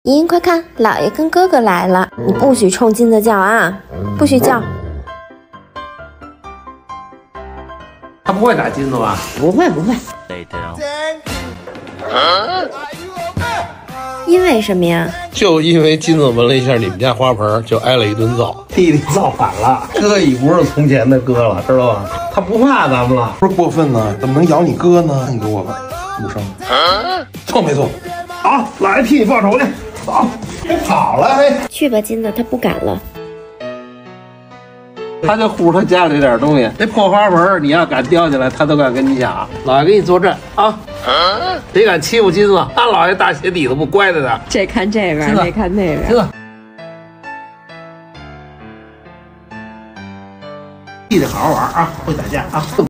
莹莹，快看，姥爷跟哥哥来了！你不许冲金子叫啊，不许叫！ 他不会打金子吧？ 不会。因为什么呀？ 就因为金子闻了一下你们家花盆，就挨了一顿揍。 弟弟造反了，哥已不是从前的哥了，知道吧？他不怕咱们了， 不是过分呢？怎么能咬你哥呢？你给我无声，错没错？ 好，姥爷替你报仇去。走，别跑了，嘿！ 去吧，金子，他不敢了。 他就护着他家里点东西，那破花盆你要敢叼起来，他都敢跟你抢。姥爷给你坐镇啊，别敢欺负金子，他姥爷大鞋底子不乖着的。 这看这边，那看那边。 金子，弟弟好好玩啊，会打架啊。